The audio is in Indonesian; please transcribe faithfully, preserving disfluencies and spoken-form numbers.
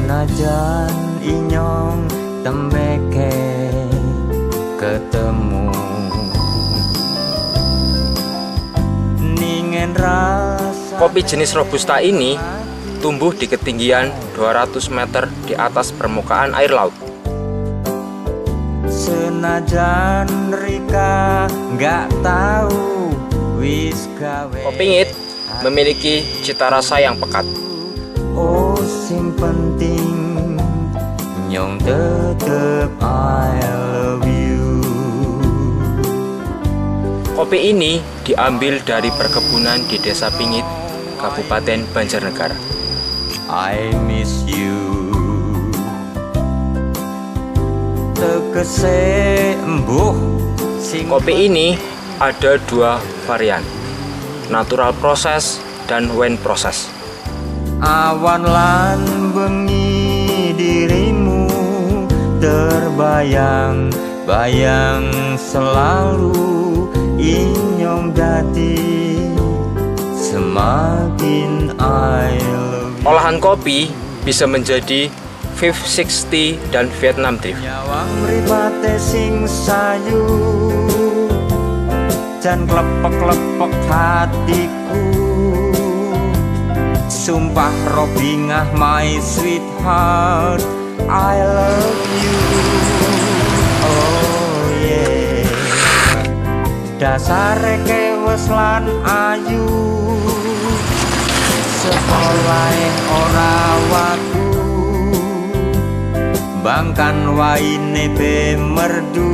Senajan inyong tembeke ketemu ningen rasa. Kopi jenis Robusta ini tumbuh di ketinggian dua ratus meter di atas permukaan air laut. Senajan Rika nggak tahu wis gawe. Kopi Ngit memiliki cita rasa yang pekat. Oh sing penting nyong tetep I love you. Kopi ini diambil dari perkebunan di Desa Pingit, Kabupaten Banjarnegara. I miss you. Tegese embuh sing. Kopi ini ada dua varian, natural proses dan wine proses. Awan lan bengi dirimu terbayang-bayang selalu inyong dati semakin I love you. Olahan kopi bisa menjadi Viv enam puluh dan Vietnam Drift. Nyawang ribate sing sayu jan klepek-klepek hatiku. Sumpah Robingah my sweetheart I love you. Oh yeah. Dasare kewes lan ayu sekolah ora waku bangkan waine be merdu